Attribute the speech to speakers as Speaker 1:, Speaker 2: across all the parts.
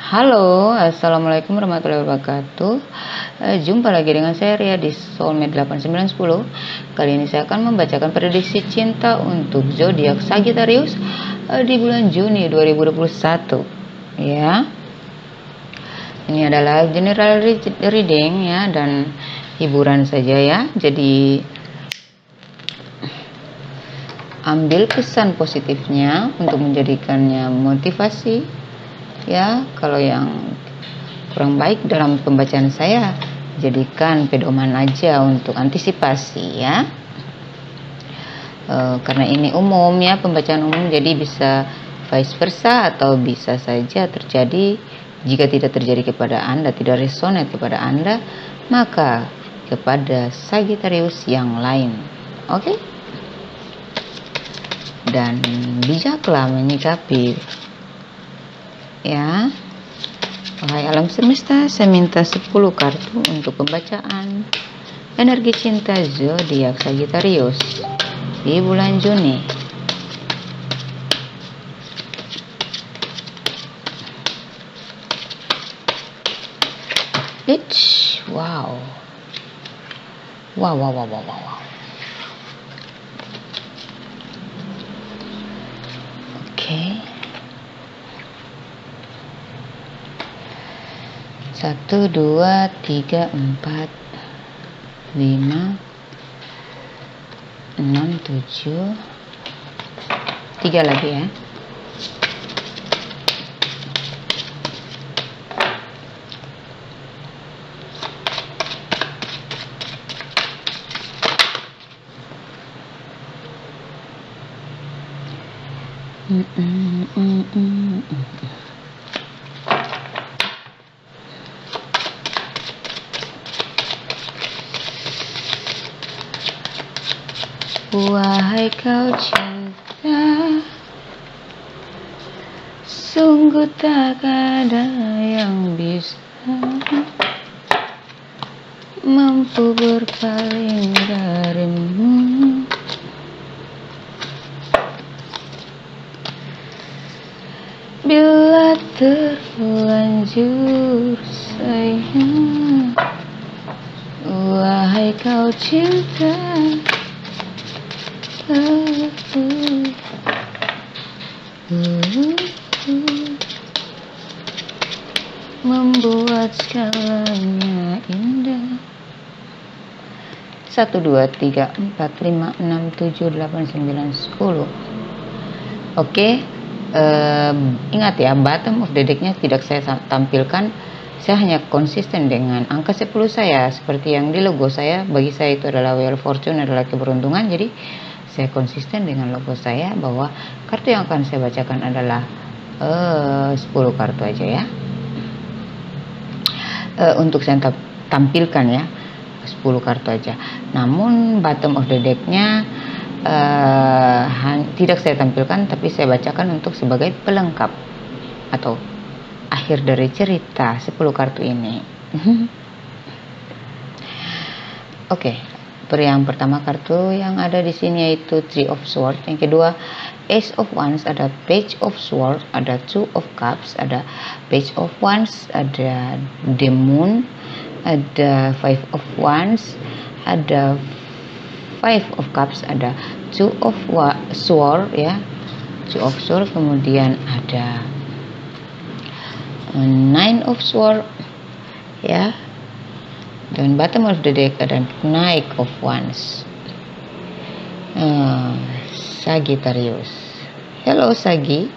Speaker 1: Halo, assalamualaikum warahmatullahi wabarakatuh. Jumpa lagi dengan saya Ria di Soulmate 8910. Kali ini saya akan membacakan prediksi cinta untuk zodiak Sagittarius di bulan Juni 2021. Ya, ini adalah general reading ya, dan hiburan saja ya. Jadi ambil pesan positifnya untuk menjadikannya motivasi ya. Kalau yang kurang baik dalam pembacaan saya, jadikan pedoman aja untuk antisipasi ya. Karena ini umum ya, pembacaan umum, jadi bisa vice versa atau bisa saja terjadi. Jika tidak terjadi kepada Anda, tidak resonate kepada Anda, maka kepada Sagittarius yang lain. Oke? Dan bijaklah menyikapi ya. Wahai alam semesta, saya minta 10 kartu untuk pembacaan energi cinta zodiak Sagittarius di bulan Juni. Wow. Oke. 1, 2, 3, 4, 5, 6, 7, 3 lagi ya. Wahai kau cinta, sungguh tak ada yang bisa mampu berpaling darimu. Bila terlanjur sayang, wahai kau cinta, membuat segalanya indah. 1, 2, 3, 4, 5, 6, 7, 8, 9, 10. Oke. Ingat ya, bottom of the decknya tidak saya tampilkan. Saya hanya konsisten dengan angka 10 saya, seperti yang di logo saya. Bagi saya itu adalah Wheel of Fortune, adalah keberuntungan. Jadi saya konsisten dengan logo saya bahwa kartu yang akan saya bacakan adalah 10 kartu aja ya. Untuk saya tampilkan ya 10 kartu aja. Namun bottom of the decknya tidak saya tampilkan, tapi saya bacakan untuk sebagai pelengkap atau akhir dari cerita 10 kartu ini. Oke, yang pertama kartu yang ada di sini yaitu Three of Swords, yang kedua Ace of Wands, ada Page of Swords, ada Two of Cups, ada Page of Wands, ada The Moon, ada Five of Wands, ada Five of Cups, ada Two of Swords ya, Two of Swords, kemudian ada Nine of Swords ya, dan bottom of the deck ada Knight of Wands. Sagittarius, hello Sagi.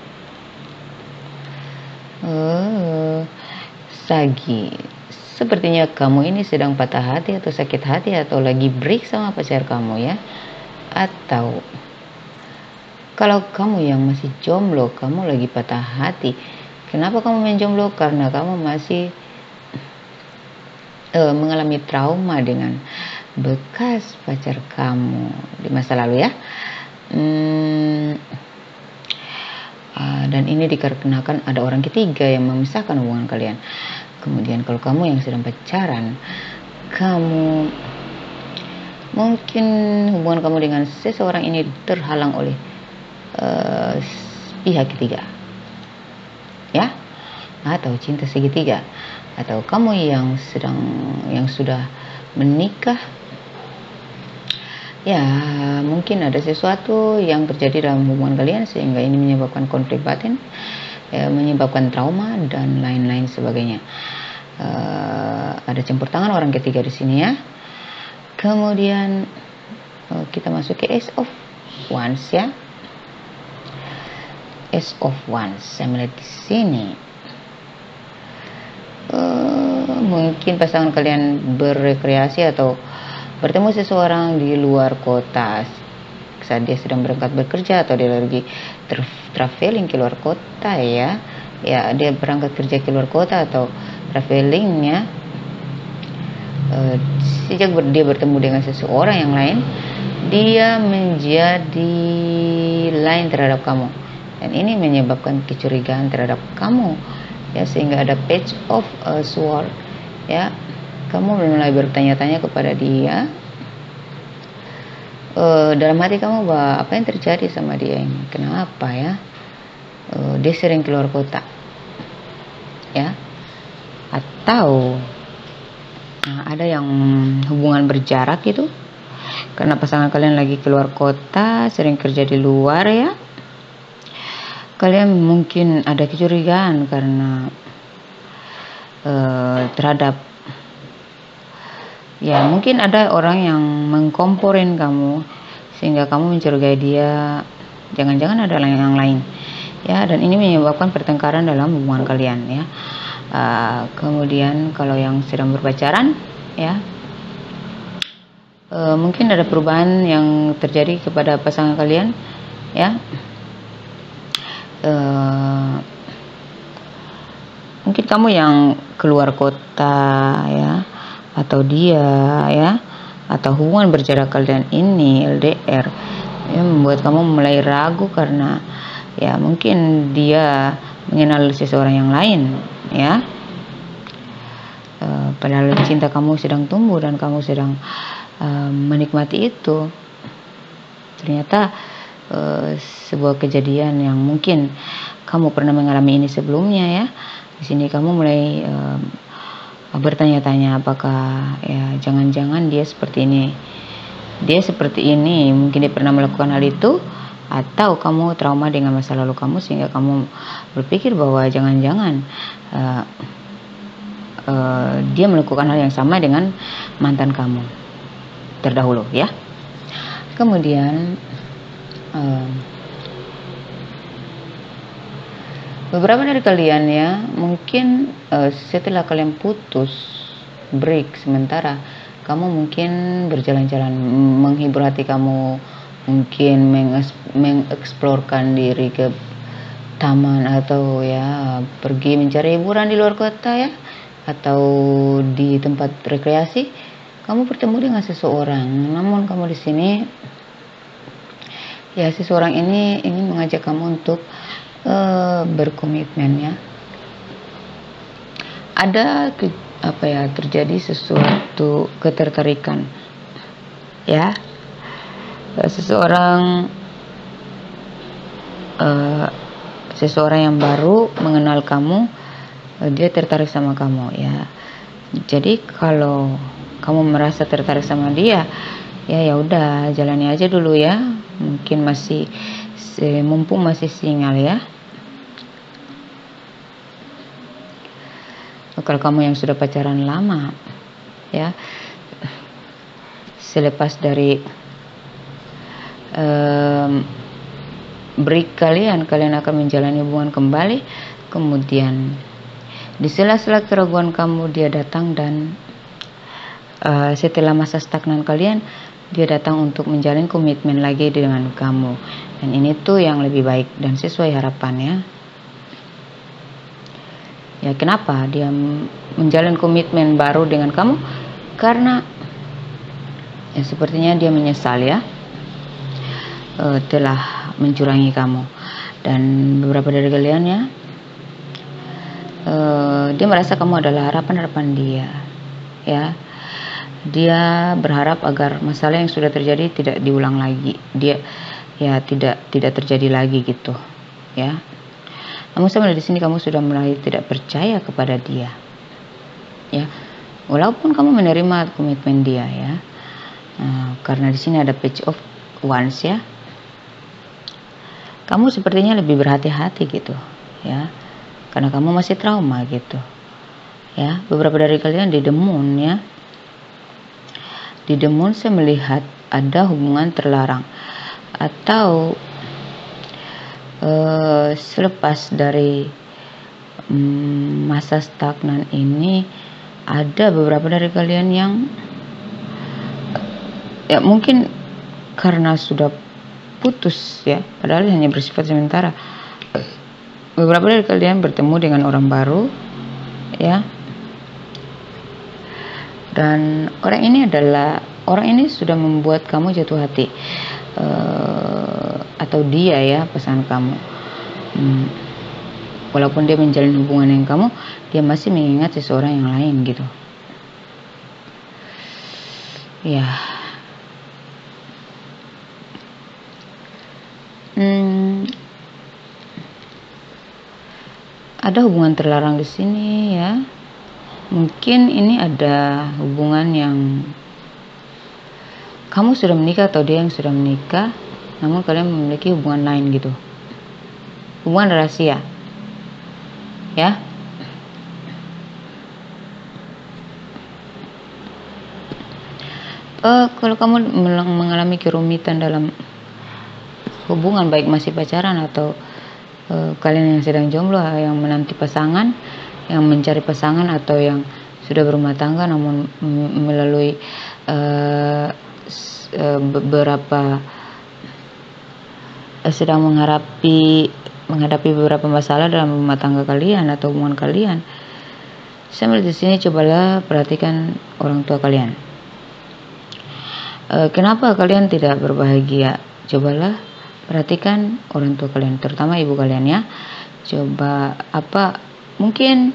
Speaker 1: Sagi, sepertinya kamu ini sedang patah hati atau sakit hati atau lagi break sama pacar kamu ya. Atau kalau kamu yang masih jomblo, kamu lagi patah hati. Kenapa kamu main jomblo? Karena kamu masih mengalami trauma dengan bekas pacar kamu di masa lalu ya. Dan ini dikarenakan ada orang ketiga yang memisahkan hubungan kalian. Kemudian kalau kamu yang sedang pacaran, kamu mungkin hubungan kamu dengan seseorang ini terhalang oleh pihak ketiga ya. atau cinta segitiga, atau kamu yang sudah menikah, ya mungkin ada sesuatu yang terjadi dalam hubungan kalian sehingga ini menyebabkan konflik batin, menyebabkan trauma dan lain-lain sebagainya. Ada campur tangan orang ketiga di sini ya. Kemudian kita masuk ke Ace of Wands ya. Ace of Wands, saya melihat di sini. Mungkin pasangan kalian berrekreasi atau bertemu seseorang di luar kota saat dia sedang berangkat bekerja, atau dia lagi traveling ke luar kota ya. Ya, dia berangkat kerja ke luar kota atau travelingnya. Sejak dia bertemu dengan seseorang yang lain, dia menjadi lain terhadap kamu, dan ini menyebabkan kecurigaan terhadap kamu ya, sehingga ada Page of Sword ya. Kamu mulai bertanya-tanya kepada dia, dalam hati kamu bahwa apa yang terjadi sama dia ini, kenapa ya dia sering keluar kota ya, atau ada yang hubungan berjarak gitu, karena pasangan kalian lagi keluar kota, sering kerja di luar ya. Kalian mungkin ada kecurigaan karena terhadap, ya mungkin ada orang yang mengkomporin kamu sehingga kamu mencurigai dia, jangan-jangan ada yang lain ya, dan ini menyebabkan pertengkaran dalam hubungan kalian ya. Kemudian kalau yang sedang berpacaran ya, mungkin ada perubahan yang terjadi kepada pasangan kalian ya. Mungkin kamu yang keluar kota ya, atau dia ya, atau hubungan berjarak kalian ini LDR ya, membuat kamu mulai ragu karena ya mungkin dia mengenal seseorang yang lain ya. Padahal cinta kamu sedang tumbuh dan kamu sedang menikmati itu, ternyata sebuah kejadian yang mungkin kamu pernah mengalami ini sebelumnya ya. Di sini kamu mulai bertanya-tanya, apakah ya jangan-jangan dia seperti ini, mungkin dia pernah melakukan hal itu, atau kamu trauma dengan masa lalu kamu sehingga kamu berpikir bahwa jangan-jangan dia melakukan hal yang sama dengan mantan kamu terdahulu ya. Kemudian beberapa dari kalian ya, mungkin setelah kalian putus break sementara, kamu mungkin berjalan-jalan menghibur hati kamu, mungkin mengeksplorkan diri ke taman, atau ya pergi mencari hiburan di luar kota ya, atau di tempat rekreasi. Kamu bertemu dengan seseorang, namun kamu di sini ya, seseorang ini ingin mengajak kamu untuk berkomitmen ya. Ada terjadi sesuatu ketertarikan ya, seseorang yang baru mengenal kamu, dia tertarik sama kamu ya. Jadi kalau kamu merasa tertarik sama dia, ya udah jalani aja dulu ya, mungkin mumpung masih single ya. Kalau kamu yang sudah pacaran lama ya, selepas dari break kalian akan menjalani hubungan kembali. Kemudian di sela-sela keraguan kamu, dia datang, dan setelah masa stagnan kalian, dia datang untuk menjalin komitmen lagi dengan kamu, dan ini tuh yang lebih baik dan sesuai harapan ya. Ya, kenapa dia menjalin komitmen baru dengan kamu? Karena ya sepertinya dia menyesal ya, telah mencurangi kamu. Dan beberapa dari kalian ya, dia merasa kamu adalah harapan dia ya. Dia berharap agar masalah yang sudah terjadi tidak diulang lagi, dia ya tidak terjadi lagi gitu ya. Namun saya melihat di sini kamu sudah mulai tidak percaya kepada dia, ya. Walaupun kamu menerima komitmen dia, ya. Karena di sini ada Page of Wands, ya. Kamu sepertinya lebih berhati-hati gitu, ya. Karena kamu masih trauma gitu, ya. Beberapa dari kalian di The Moon, ya. Di The Moon saya melihat ada hubungan terlarang, atau selepas dari masa stagnan ini, ada beberapa dari kalian yang ya mungkin karena sudah putus, ya, padahal hanya bersifat sementara. Beberapa dari kalian bertemu dengan orang baru, ya, dan orang ini sudah membuat kamu jatuh hati, atau dia, ya, pasangan kamu. Walaupun dia menjalin hubungan dengan kamu, dia masih mengingat seseorang yang lain gitu, ya. Ada hubungan terlarang di sini, ya. Mungkin ini ada hubungan yang kamu sudah menikah atau dia yang sudah menikah, namun kalian memiliki hubungan lain gitu, hubungan rahasia, ya. Kalau kamu mengalami kerumitan dalam hubungan, baik masih pacaran atau kalian yang sedang jomblo, yang menanti pasangan, yang mencari pasangan, atau yang sudah berumah tangga namun melalui beberapa sedang menghadapi beberapa masalah dalam rumah tangga kalian atau hubungan kalian. Saya melihat di sini, cobalah perhatikan orang tua kalian. Kenapa kalian tidak berbahagia? Cobalah perhatikan orang tua kalian, terutama ibu kalian, ya. Coba mungkin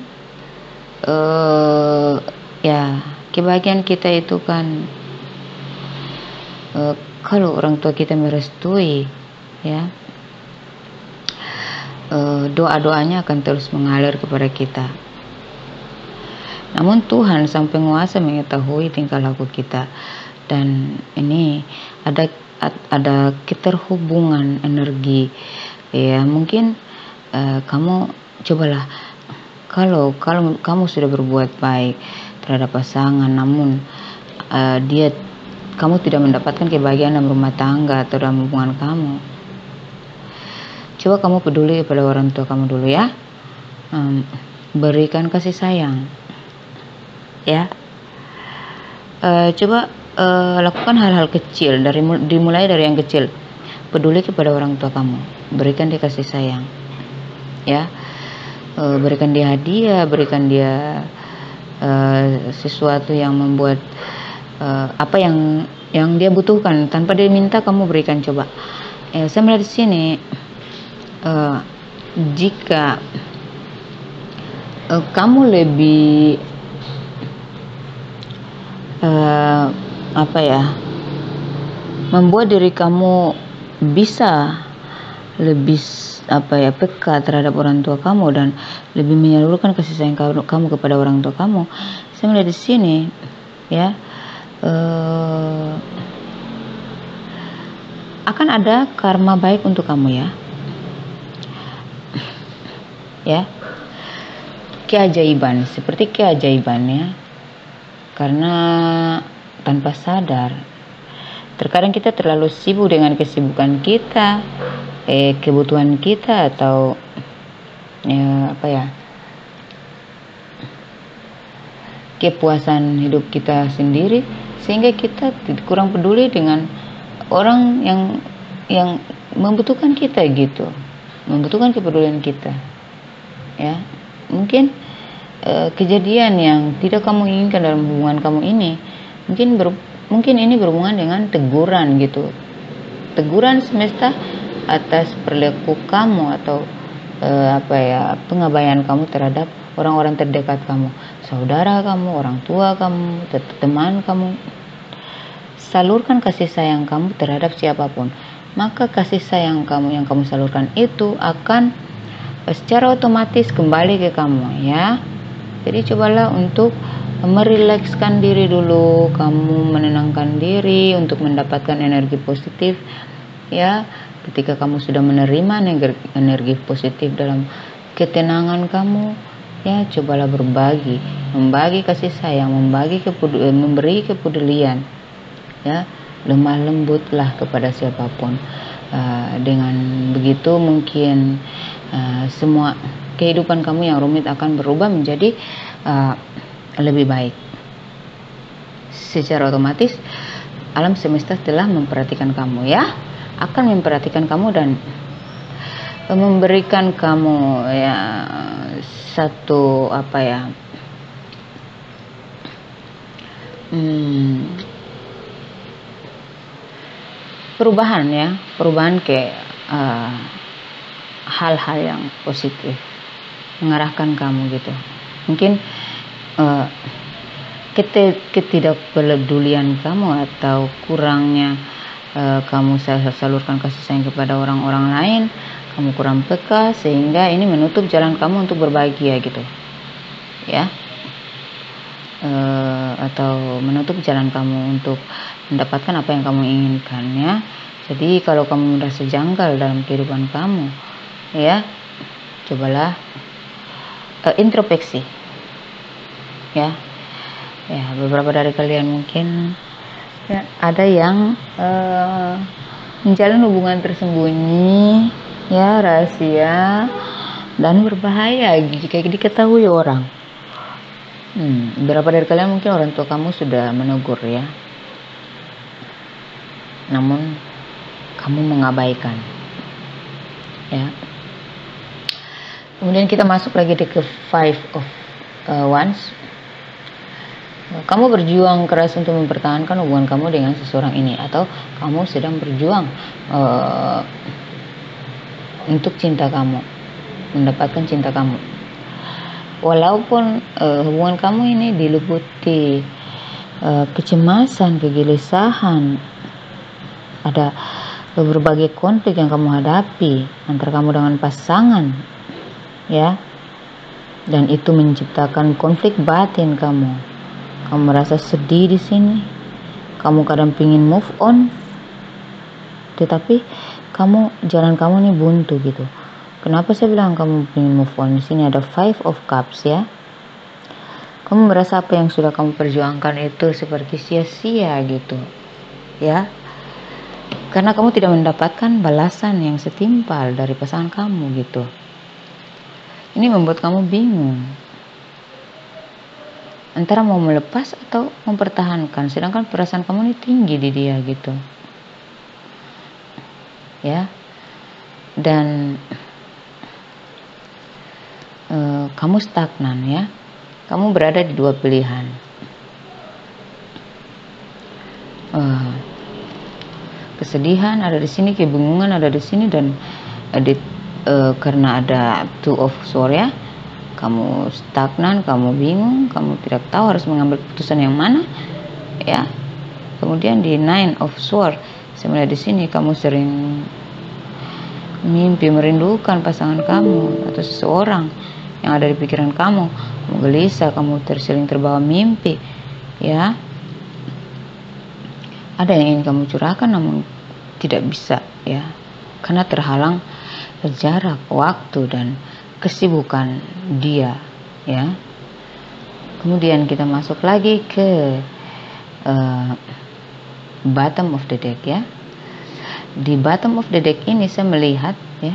Speaker 1: ya, kebahagiaan kita itu kan kalau orang tua kita merestui, ya, doa-doanya akan terus mengalir kepada kita. Namun Tuhan Sang Penguasa mengetahui tingkah laku kita, dan ini ada keterhubungan energi, ya. Mungkin kamu cobalah, kalau kamu sudah berbuat baik terhadap pasangan, namun kamu tidak mendapatkan kebahagiaan dalam rumah tangga atau dalam hubungan kamu, coba kamu peduli kepada orang tua kamu dulu, ya. Berikan kasih sayang, ya. Coba lakukan hal-hal kecil, dimulai dari yang kecil. Peduli kepada orang tua kamu, berikan dia kasih sayang, ya. Berikan dia hadiah, berikan dia sesuatu yang membuat apa yang dia butuhkan tanpa dia minta, kamu berikan. Coba, saya melihat di sini, jika kamu lebih membuat diri kamu bisa lebih peka terhadap orang tua kamu dan lebih menyalurkan kasih sayang kamu kepada orang tua kamu, saya melihat di sini, ya, akan ada karma baik untuk kamu, ya. Ya, keajaiban, seperti keajaiban, ya. Karena tanpa sadar, terkadang kita terlalu sibuk dengan kesibukan kita, kebutuhan kita, atau kepuasan hidup kita sendiri, sehingga kita kurang peduli dengan orang yang membutuhkan kita gitu, membutuhkan kepedulian kita, ya. Mungkin kejadian yang tidak kamu inginkan dalam hubungan kamu ini, mungkin ini berhubungan dengan teguran gitu, teguran semesta atas perilaku kamu, atau pengabaian kamu terhadap orang-orang terdekat kamu, saudara kamu, orang tua kamu, teman kamu. Salurkan kasih sayang kamu terhadap siapapun, maka kasih sayang kamu yang kamu salurkan itu akan secara otomatis kembali ke kamu ya. Jadi cobalah untuk merilekskan diri dulu, kamu menenangkan diri untuk mendapatkan energi positif ya. Ketika kamu sudah menerima energi positif dalam ketenangan kamu ya, cobalah membagi kasih sayang, memberi kepedulian ya, lemah lembutlah kepada siapapun. Dengan begitu mungkin semua kehidupan kamu yang rumit akan berubah menjadi lebih baik. Secara otomatis alam semesta telah memperhatikan kamu ya, akan memperhatikan kamu dan memberikan kamu ya satu perubahan ke hal-hal yang positif, mengarahkan kamu gitu. Mungkin ketidakpedulian kamu atau kurangnya kamu salurkan kasih sayang kepada orang-orang lain, kamu kurang peka sehingga ini menutup jalan kamu untuk berbahagia gitu ya, atau menutup jalan kamu untuk mendapatkan apa yang kamu inginkan ya. Jadi kalau kamu merasa janggal dalam kehidupan kamu ya, cobalah introspeksi ya. Beberapa dari kalian mungkin ya, ada yang menjalin hubungan tersembunyi ya, rahasia dan berbahaya jika diketahui orang. Beberapa dari kalian mungkin orang tua kamu sudah menegur ya, namun kamu mengabaikan ya. Kemudian kita masuk lagi ke Five of Wands. Kamu berjuang keras untuk mempertahankan hubungan kamu dengan seseorang ini, atau kamu sedang berjuang untuk cinta kamu, mendapatkan cinta kamu. Walaupun hubungan kamu ini diliputi kecemasan, kegelisahan, ada berbagai konflik yang kamu hadapi antara kamu dengan pasangan ya, dan itu menciptakan konflik batin kamu. Kamu merasa sedih di sini, kamu kadang pingin move on, tetapi jalan kamu ini buntu gitu. Kenapa saya bilang kamu pingin move on? Di sini ada Five of Cups ya. Kamu merasa apa yang sudah kamu perjuangkan itu seperti sia-sia gitu ya, karena kamu tidak mendapatkan balasan yang setimpal dari pasangan kamu gitu. Ini membuat kamu bingung antara mau melepas atau mempertahankan, sedangkan perasaan kamu ini tinggi di dia gitu ya. Dan kamu stagnan ya, kamu berada di dua pilihan. Kesedihan ada di sini, kebingungan ada di sini, dan karena ada Two of Swords ya, kamu stagnan, kamu bingung, kamu tidak tahu harus mengambil keputusan yang mana ya. Kemudian di Nine of Swords, sebenarnya di sini kamu sering mimpi merindukan pasangan kamu atau seseorang yang ada di pikiran kamu. Kamu gelisah, kamu sering terbawa mimpi ya. Ada yang ingin kamu curahkan namun tidak bisa ya, karena terhalang jarak, waktu, dan kesibukan dia ya. Kemudian kita masuk lagi ke bottom of the deck ya. Di bottom of the deck ini saya melihat ya,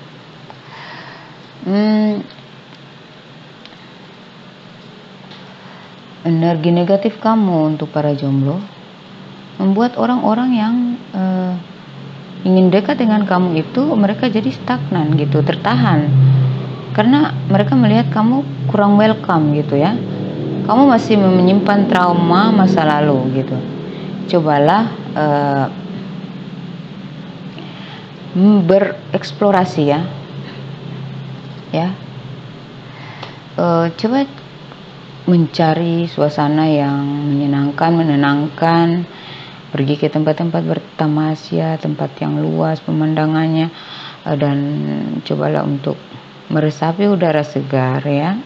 Speaker 1: energi negatif kamu untuk para jomblo membuat orang-orang yang ingin dekat dengan kamu itu mereka jadi stagnan gitu, tertahan, karena mereka melihat kamu kurang welcome gitu ya. Kamu masih menyimpan trauma masa lalu gitu. Cobalah bereksplorasi ya. Coba mencari suasana yang menenangkan, pergi ke tempat-tempat bertamasya, tempat yang luas pemandangannya, dan cobalah untuk meresapi udara segar ya,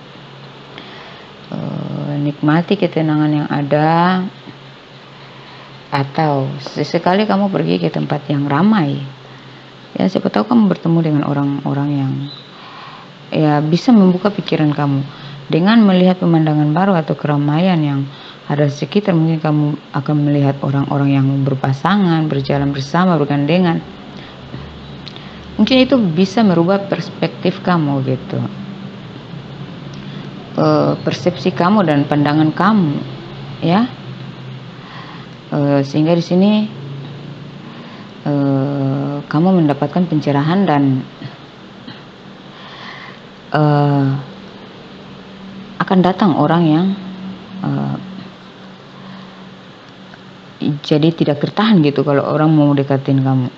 Speaker 1: nikmati ketenangan yang ada, atau sesekali kamu pergi ke tempat yang ramai ya, siapa tahu kamu bertemu dengan orang-orang yang ya bisa membuka pikiran kamu. Dengan melihat pemandangan baru atau keramaian yang ada di sekitar, mungkin kamu akan melihat orang-orang yang berpasangan, berjalan bersama, bergandengan. Mungkin itu bisa merubah perspektif kamu gitu, persepsi kamu dan pandangan kamu ya, sehingga di sini kamu mendapatkan pencerahan dan akan datang orang yang jadi tidak tertahan gitu kalau orang mau dekatin kamu.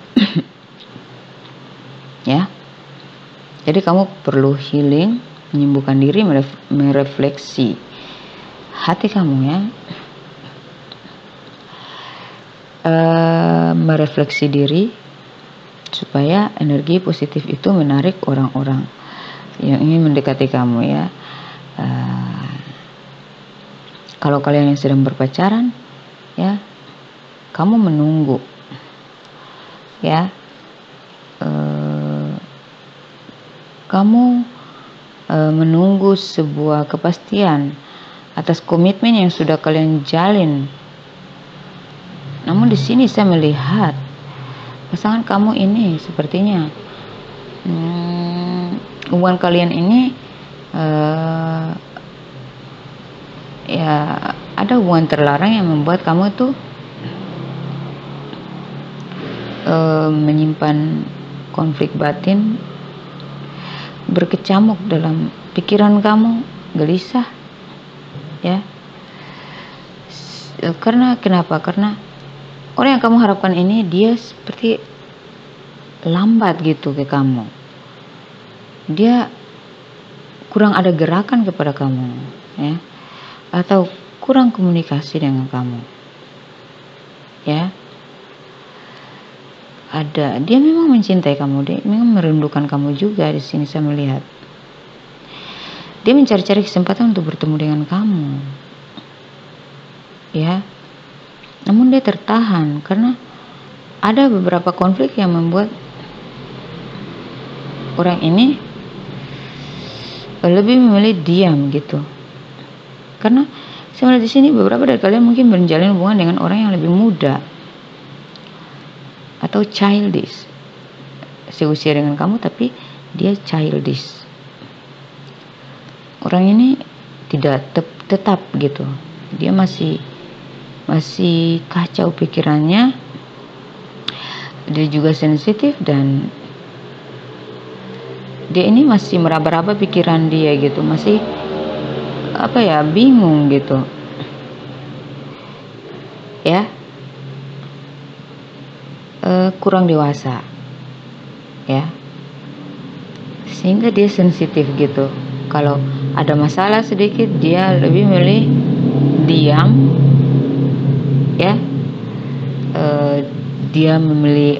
Speaker 1: Ya, jadi kamu perlu healing, menyembuhkan diri, merefleksi hati kamu ya, merefleksi diri supaya energi positif itu menarik orang-orang yang ingin mendekati kamu ya. Kalau kalian yang sedang berpacaran ya, kamu menunggu ya, kamu menunggu sebuah kepastian atas komitmen yang sudah kalian jalin. Namun di sini saya melihat pasangan kamu ini sepertinya hubungan kalian ini ya ada hubungan terlarang yang membuat kamu tuh menyimpan konflik batin, berkecamuk dalam pikiran kamu, gelisah ya. Karena kenapa? Karena orang yang kamu harapkan ini dia seperti lambat gitu ke kamu, dia kurang ada gerakan kepada kamu ya, atau kurang komunikasi dengan kamu ya. Dia memang mencintai kamu, dia memang merindukan kamu juga. Di sini saya melihat dia mencari-cari kesempatan untuk bertemu dengan kamu ya, namun dia tertahan karena ada beberapa konflik yang membuat orang ini lebih memilih diam gitu. Karena saya melihat di sini beberapa dari kalian mungkin menjalin hubungan dengan orang yang lebih muda atau childish, seusia dengan kamu tapi dia childish. Orang ini tidak tetap gitu, dia masih kacau pikirannya, dia juga sensitif dan dia ini masih meraba-raba pikiran dia gitu, masih bingung gitu ya, kurang dewasa ya, sehingga dia sensitif gitu. Kalau ada masalah sedikit dia lebih milih diam ya, dia memilih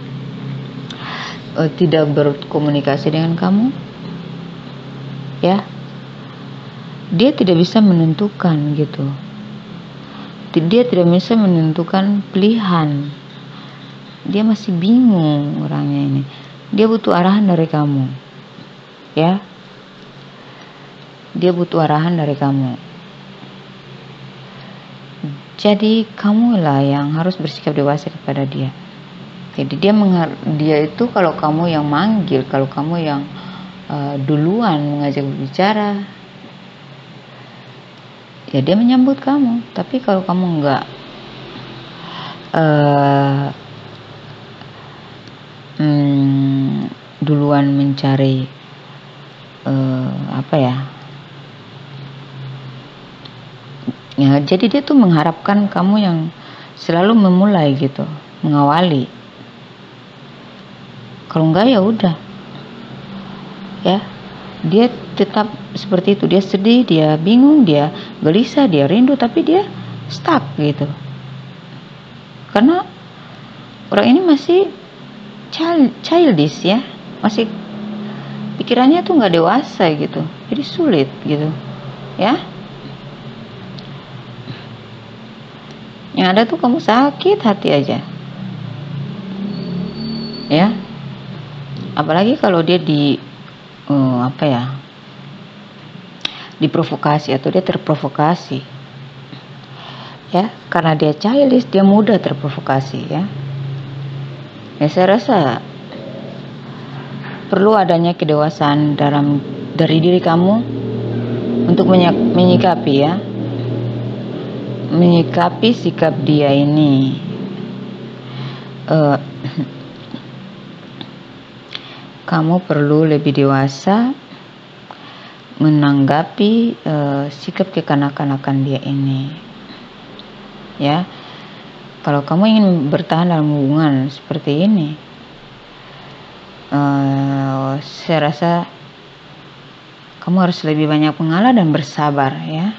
Speaker 1: tidak berkomunikasi dengan kamu ya. Dia tidak bisa menentukan gitu, dia tidak bisa menentukan pilihan, dia masih bingung orangnya ini, dia butuh arahan dari kamu ya, dia butuh arahan dari kamu. Jadi kamulah yang harus bersikap dewasa kepada dia. Jadi dia itu kalau kamu yang manggil, kalau kamu yang duluan mengajak berbicara, ya dia menyambut kamu. Tapi kalau kamu enggak duluan mencari ya, jadi dia tuh mengharapkan kamu yang selalu memulai gitu, mengawali. Kalau enggak ya udah ya, dia tetap seperti itu, dia sedih, dia bingung, dia gelisah, dia rindu, tapi dia stuck gitu. Karena orang ini masih childish ya, masih pikirannya tuh nggak dewasa gitu, jadi sulit gitu ya. Yang ada tuh kamu sakit hati aja ya, apalagi kalau dia diprovokasi atau dia terprovokasi ya, karena dia childish, dia mudah terprovokasi ya. Saya rasa perlu adanya kedewasaan dari diri kamu untuk menyikapi ya, menyikapi sikap dia ini. Kamu perlu lebih dewasa menanggapi sikap kekanak-kanakan dia ini ya. Kalau kamu ingin bertahan dalam hubungan seperti ini, saya rasa kamu harus lebih banyak mengalah dan bersabar ya.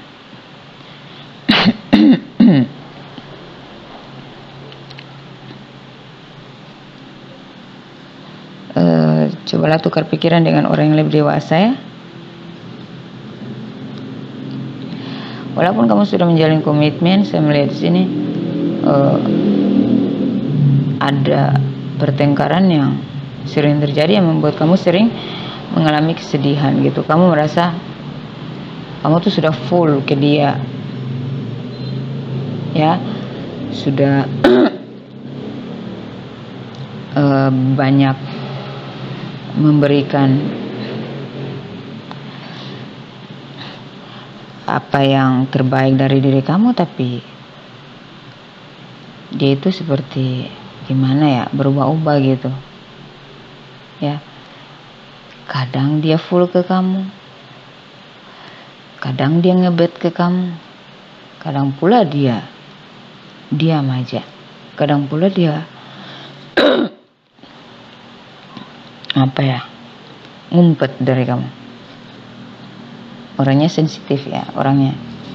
Speaker 1: Cobalah tukar pikiran dengan orang yang lebih dewasa ya. Walaupun kamu sudah menjalin komitmen, saya melihat di sini ada pertengkaran yang sering terjadi yang membuat kamu sering mengalami kesedihan gitu. Kamu merasa kamu tuh sudah full ke dia ya, sudah banyak memberikan apa yang terbaik dari diri kamu, tapi dia itu seperti gimana ya, berubah-ubah gitu ya. Kadang dia full ke kamu, kadang dia ngebet ke kamu, kadang pula dia diam aja, kadang pula dia ngumpet dari kamu. Orangnya sensitif ya, orangnya.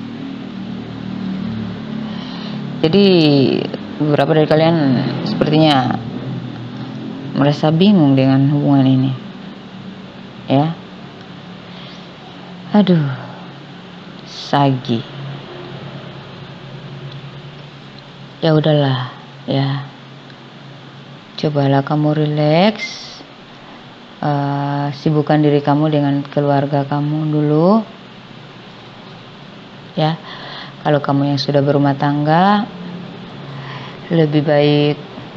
Speaker 1: Jadi beberapa dari kalian sepertinya merasa bingung dengan hubungan ini ya. Aduh, sagi. Ya udahlah ya, cobalah kamu rileks. Sibukkan diri kamu dengan keluarga kamu dulu ya. Kalau kamu yang sudah berumah tangga, lebih baik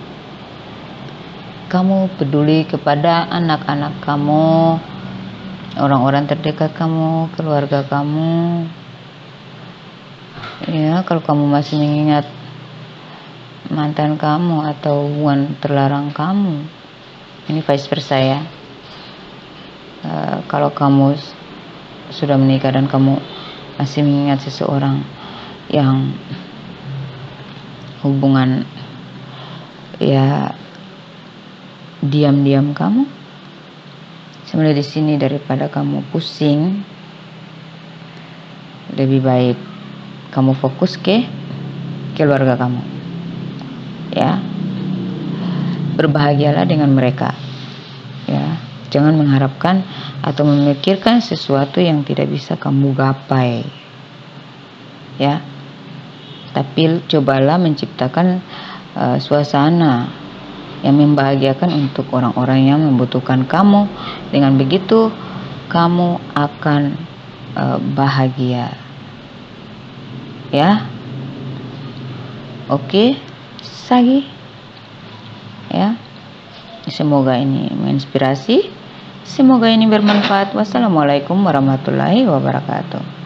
Speaker 1: kamu peduli kepada anak-anak kamu, orang-orang terdekat kamu, keluarga kamu ya. Kalau kamu masih mengingat mantan kamu atau hubungan terlarang kamu, ini vice versa ya. Kalau kamu sudah menikah dan kamu masih mengingat seseorang yang hubungan ya diam-diam kamu, sebenarnya di sini daripada kamu pusing, lebih baik kamu fokus ke keluarga kamu ya. Berbahagialah dengan mereka ya. Jangan mengharapkan atau memikirkan sesuatu yang tidak bisa kamu gapai ya. Tapi cobalah menciptakan suasana yang membahagiakan untuk orang-orang yang membutuhkan kamu. Dengan begitu kamu akan bahagia ya. Oke, sagi ya. Semoga ini menginspirasi, semoga ini bermanfaat. Wassalamualaikum warahmatullahi wabarakatuh.